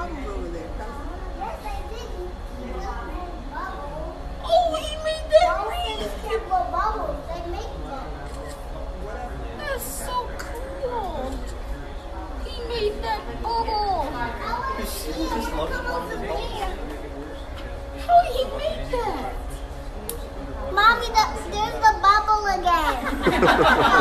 bubbles over there. Yes, I did. Oh, he made that ring. Bubbles. They make them. That's so cool. He made that bubble. How he made that? Mommy, there's the bubble again.